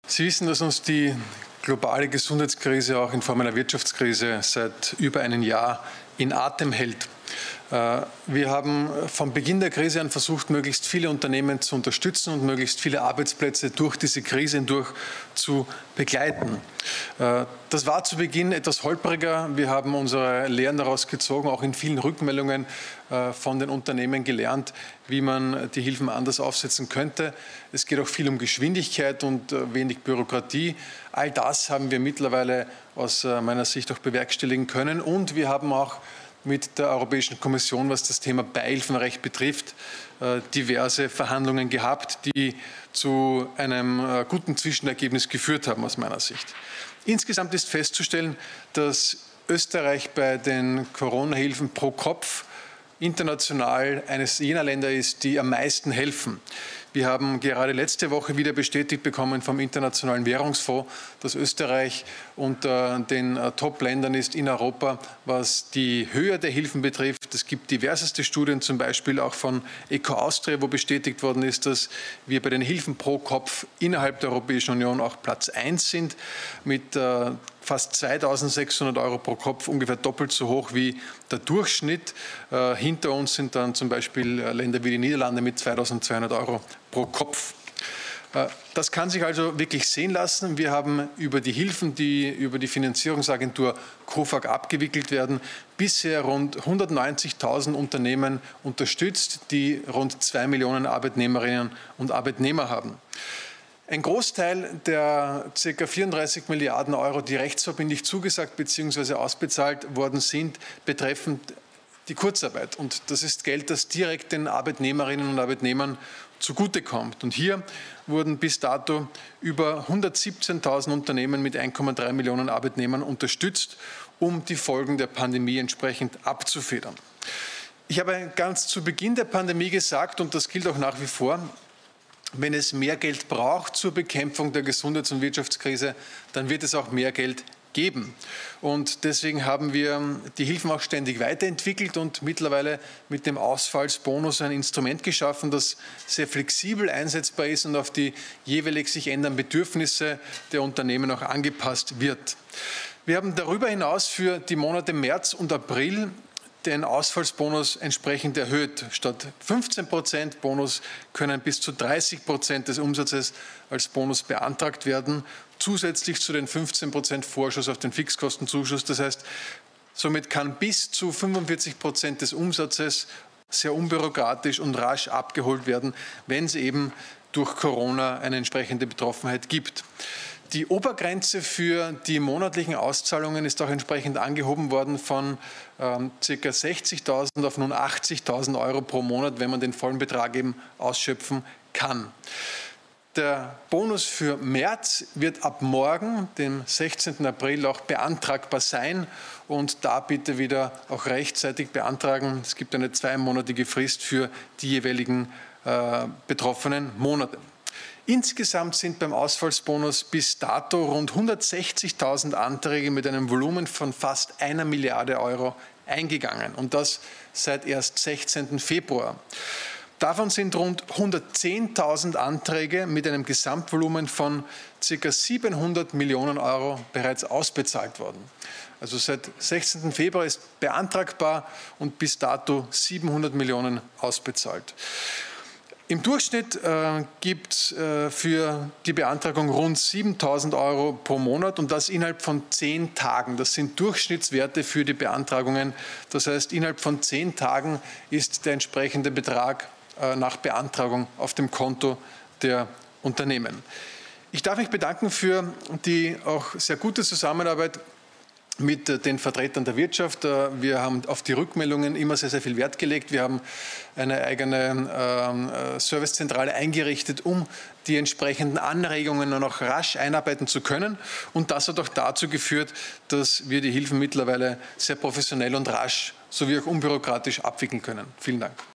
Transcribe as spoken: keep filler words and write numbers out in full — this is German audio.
Sie wissen, dass uns die globale Gesundheitskrise auch in Form einer Wirtschaftskrise seit über einem Jahr in Atem hält. Wir haben von Beginn der Krise an versucht, möglichst viele Unternehmen zu unterstützen und möglichst viele Arbeitsplätze durch diese Krise hindurch zu begleiten. Das war zu Beginn etwas holpriger. Wir haben unsere Lehren daraus gezogen, auch in vielen Rückmeldungen von den Unternehmen gelernt, wie man die Hilfen anders aufsetzen könnte. Es geht auch viel um Geschwindigkeit und wenig Bürokratie. All das haben wir mittlerweile aus meiner Sicht auch bewerkstelligen können. Und wir haben auch mit der Europäischen Kommission, was das Thema Beihilfenrecht betrifft, diverse Verhandlungen gehabt, die zu einem guten Zwischenergebnis geführt haben, aus meiner Sicht. Insgesamt ist festzustellen, dass Österreich bei den Corona-Hilfen pro Kopf international eines jener Länder ist, die am meisten helfen. Wir haben gerade letzte Woche wieder bestätigt bekommen vom Internationalen Währungsfonds, dass Österreich unter den Top-Ländern ist in Europa, was die Höhe der Hilfen betrifft. Es gibt diverseste Studien, zum Beispiel auch von Eco Austria, wo bestätigt worden ist, dass wir bei den Hilfen pro Kopf innerhalb der Europäischen Union auch Platz eins sind, mit äh, fast zweitausendsechshundert Euro pro Kopf, ungefähr doppelt so hoch wie der Durchschnitt. Äh, hinter uns sind dann zum Beispiel Länder wie die Niederlande mit zweitausendzweihundert Euro pro Kopf. Äh, das kann sich also wirklich sehen lassen. Wir haben über die Hilfen, die über die Finanzierungsagentur COFAG abgewickelt werden, bisher rund hundertneunzigtausend Unternehmen unterstützt, die rund zwei Millionen Arbeitnehmerinnen und Arbeitnehmer haben. Ein Großteil der ca. vierunddreißig Milliarden Euro, die rechtsverbindlich zugesagt bzw. ausbezahlt worden sind, betreffend die Kurzarbeit. Und das ist Geld, das direkt den Arbeitnehmerinnen und Arbeitnehmern zugutekommt. Und hier wurden bis dato über hundertsiebzehntausend Unternehmen mit ein Komma drei Millionen Arbeitnehmern unterstützt, um die Folgen der Pandemie entsprechend abzufedern. Ich habe ganz zu Beginn der Pandemie gesagt, und das gilt auch nach wie vor, wenn es mehr Geld braucht zur Bekämpfung der Gesundheits- und Wirtschaftskrise, dann wird es auch mehr Geld geben. Und deswegen haben wir die Hilfen auch ständig weiterentwickelt und mittlerweile mit dem Ausfallsbonus ein Instrument geschaffen, das sehr flexibel einsetzbar ist und auf die jeweilig sich ändernden Bedürfnisse der Unternehmen auch angepasst wird. Wir haben darüber hinaus für die Monate März und April den Ausfallsbonus entsprechend erhöht. Statt fünfzehn Prozent Bonus können bis zu dreißig Prozent des Umsatzes als Bonus beantragt werden, zusätzlich zu den fünfzehn Prozent Vorschuss auf den Fixkostenzuschuss. Das heißt, somit kann bis zu fünfundvierzig Prozent des Umsatzes sehr unbürokratisch und rasch abgeholt werden, wenn es eben durch Corona eine entsprechende Betroffenheit gibt. Die Obergrenze für die monatlichen Auszahlungen ist auch entsprechend angehoben worden von ähm, ca. sechzigtausend auf nun achtzigtausend Euro pro Monat, wenn man den vollen Betrag eben ausschöpfen kann. Der Bonus für März wird ab morgen, dem sechzehnten April, auch beantragbar sein und da bitte wieder auch rechtzeitig beantragen. Es gibt eine zweimonatige Frist für die jeweiligen äh, betroffenen Monate. Insgesamt sind beim Ausfallsbonus bis dato rund hundertsechzigtausend Anträge mit einem Volumen von fast einer Milliarde Euro eingegangen und das seit erst sechzehnten Februar. Davon sind rund hundertzehntausend Anträge mit einem Gesamtvolumen von ca. siebenhundert Millionen Euro bereits ausbezahlt worden. Also seit sechzehnten Februar ist beantragbar und bis dato siebenhundert Millionen ausbezahlt. Im Durchschnitt äh, gibt es äh, für die Beantragung rund siebentausend Euro pro Monat und das innerhalb von zehn Tagen. Das sind Durchschnittswerte für die Beantragungen. Das heißt, innerhalb von zehn Tagen ist der entsprechende Betrag äh, nach Beantragung auf dem Konto der Unternehmen. Ich darf mich bedanken für die auch sehr gute Zusammenarbeit mit den Vertretern der Wirtschaft. Wir haben auf die Rückmeldungen immer sehr, sehr viel Wert gelegt. Wir haben eine eigene äh, Servicezentrale eingerichtet, um die entsprechenden Anregungen dann auch rasch einarbeiten zu können. Und das hat auch dazu geführt, dass wir die Hilfen mittlerweile sehr professionell und rasch sowie auch unbürokratisch abwickeln können. Vielen Dank.